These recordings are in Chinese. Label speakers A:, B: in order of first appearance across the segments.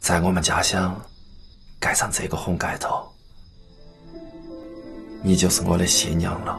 A: 在我们家乡盖上这个红盖头，你就是我的新娘了。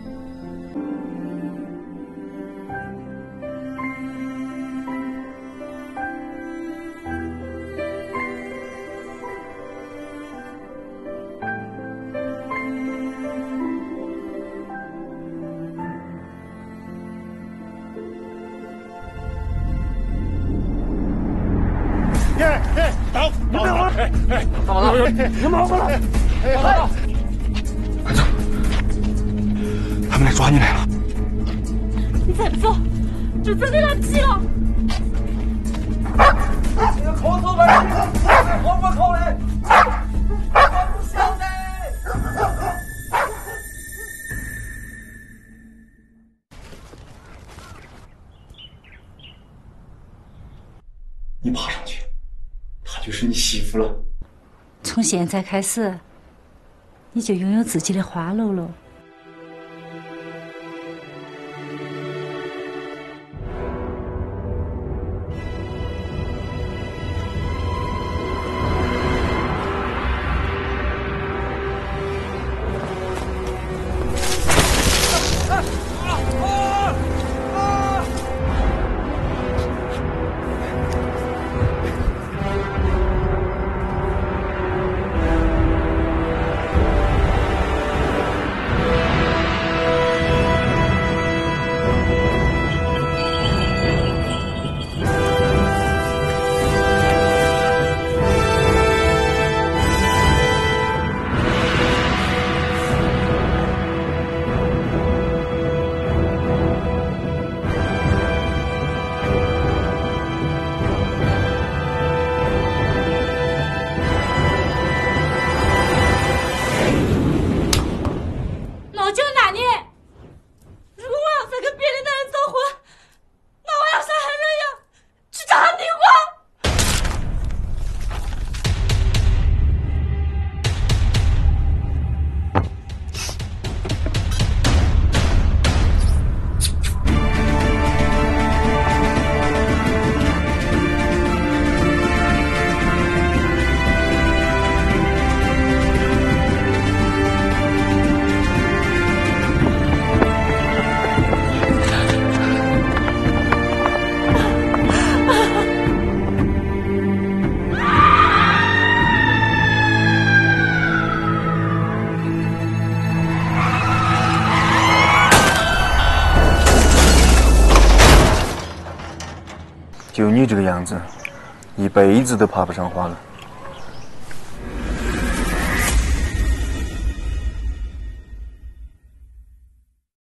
B: 倒！你别慌！干嘛呢？你忙过来！快走！他们来抓你来了！
C: 你再不走，就真的来不及了！
D: 你个抠头呗！抠不抠嘞？我不晓得。
B: 你爬上去，她就是你媳妇了。
C: 从现在开始，你就拥有自己的花楼了。
B: 就你这个样子，一辈子都爬不上花了。